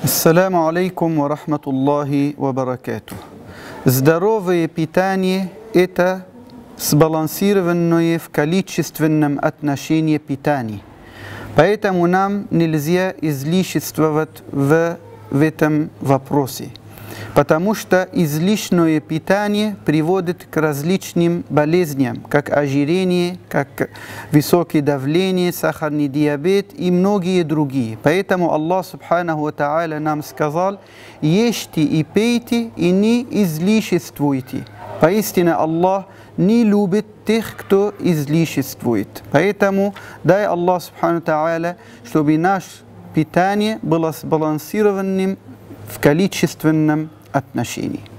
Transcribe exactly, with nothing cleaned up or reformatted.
Ассаламу алейкум ва рахматуллахи ва баракатух. Здоровое питание – это сбалансированное в количественном отношении питания. Поэтому нам нельзя излишествовать в, в этом вопросе. Потому что излишнее питание приводит к различным болезням, как ожирение, как высокое давление, сахарный диабет и многие другие. Поэтому Аллах Субханаху ва Тааля нам сказал: ешьте и пейте и не излишествуйте. Поистине Аллах не любит тех, кто излишествует. Поэтому дай Аллах Субханаху ва Тааля, чтобы наше питание было сбалансированным в количественном отношении.